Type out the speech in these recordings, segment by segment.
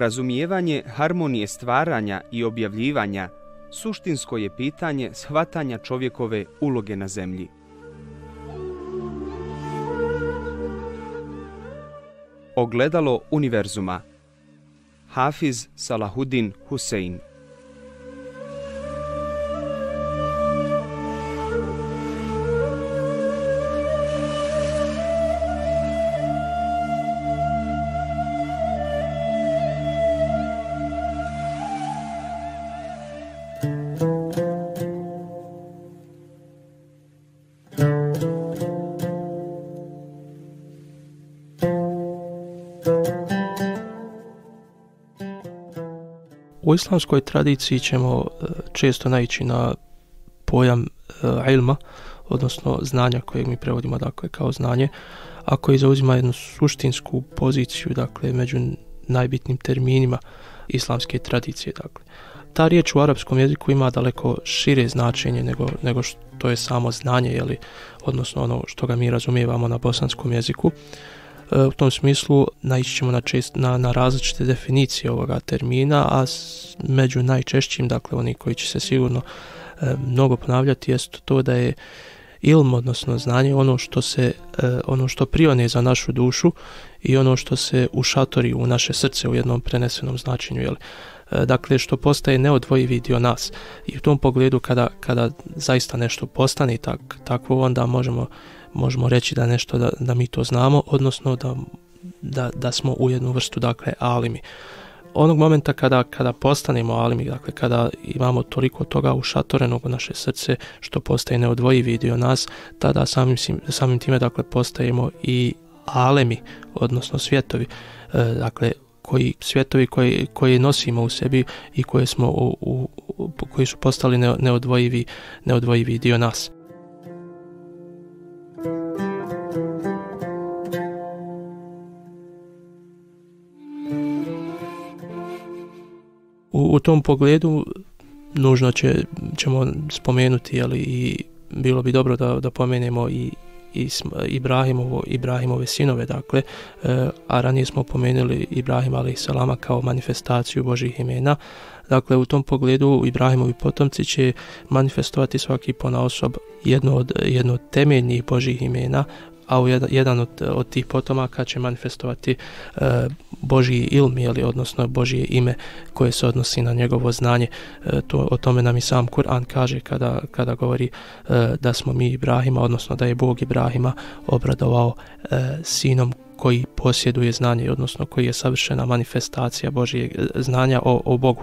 Razumijevanje harmonije stvaranja i objavljivanja suštinsko je pitanje shvatanja čovjekove uloge na zemlji. Ogledalo univerzuma. Hafiz Salahuddin Husein. U islamskoj tradiciji ćemo često naići na pojam ilma, odnosno znanja kojeg mi prevodimo dakle kao znanje, a koji zauzima jednu suštinsku poziciju dakle među najbitnijim terminima islamske tradicije. Dakle, ta riječ u arapskom jeziku ima daleko šire značenje nego što je samo znanje, odnosno ono što ga mi razumijevamo na bosanskom jeziku. U tom smislu naići ćemo na različite definicije ovoga termina, a među najčešćim, dakle oni koji će se sigurno mnogo ponavljati, jest to da je ilm, odnosno znanje, ono što prione za našu dušu i ono što se ušatori u naše srce u jednom prenesenom značenju, dakle što postaje neodvojivi dio nas. I u tom pogledu kada zaista nešto postane takvo, onda možemo reći da nešto da mi to znamo, odnosno da smo u jednu vrstu dakle alimi. Onog momenta kada postanemo alimi, dakle kada imamo toliko toga ušatorenog u naše srce što postaje neodvojivi dio nas, tada samim time dakle postajemo i alemi, odnosno svjetovi, dakle svjetovi koji nosimo u sebi i koji su postali neodvojivi dio nas. U tom pogledu nužno ćemo spomenuti, i bilo bi dobro da pomenemo i Ibrahimove sinove, dakle, a ranije smo pomenuli Ibrahima a.s. kao manifestaciju Božjih imena. Dakle, u tom pogledu Ibrahimovi potomci će manifestovati svaki ponaosob jedno od temeljnih Božjih imena, a jedan od tih potomaka će manifestovati Božji ilm, odnosno Božje ime koje se odnosi na njegovo znanje. O tome nam i sam Kur'an kaže kada govori da smo mi Ibrahima, odnosno da je Bog Ibrahima obradovao sinom koji posjeduje znanje, odnosno koji je savršena manifestacija Božjeg znanja o Bogu.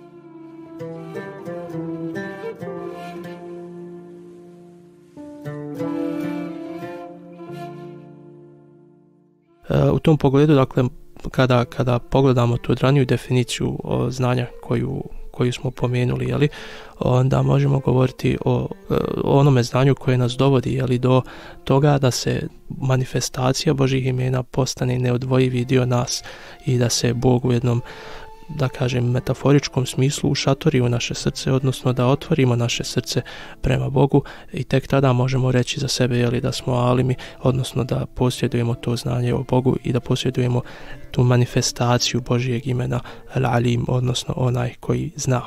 U tom pogledu, dakle, kada pogledamo tu raniju definiciju znanja koju smo pomenuli, onda možemo govoriti o onome znanju koje nas dovodi do toga da se manifestacija Božjih imena postane neodvojivi dio nas i da se Bog u jednom, da kažem, metaforičkom smislu ušatori u naše srce, odnosno da otvorimo naše srce prema Bogu i tek tada možemo reći za sebe da smo alimi, odnosno da posjedujemo to znanje o Bogu i da posjedujemo tu manifestaciju Božjeg imena Al-Alim, odnosno onaj koji zna.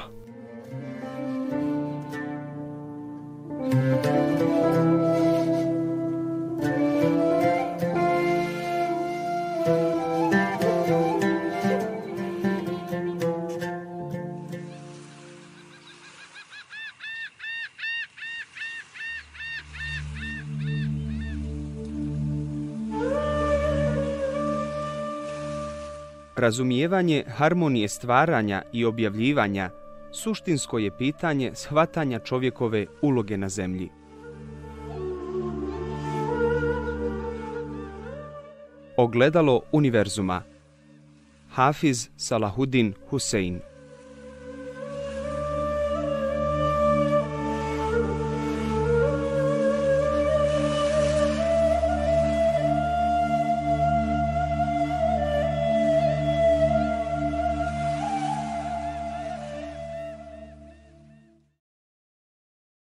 Razumijevanje harmonije stvaranja i objavljivanja suštinsko je pitanje shvatanja čovjekove uloge na zemlji. Ogledalo univerzuma. Hafiz Salahuddin Husein.